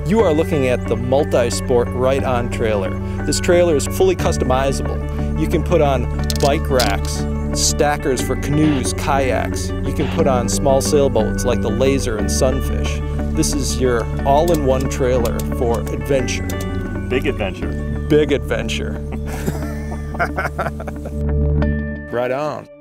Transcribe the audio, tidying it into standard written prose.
You are looking at the multi-sport Right-On trailer. This trailer is fully customizable. You can put on bike racks, stackers for canoes, kayaks. You can put on small sailboats like the Laser and Sunfish. This is your all-in-one trailer for adventure. Big adventure. Big adventure. Right on.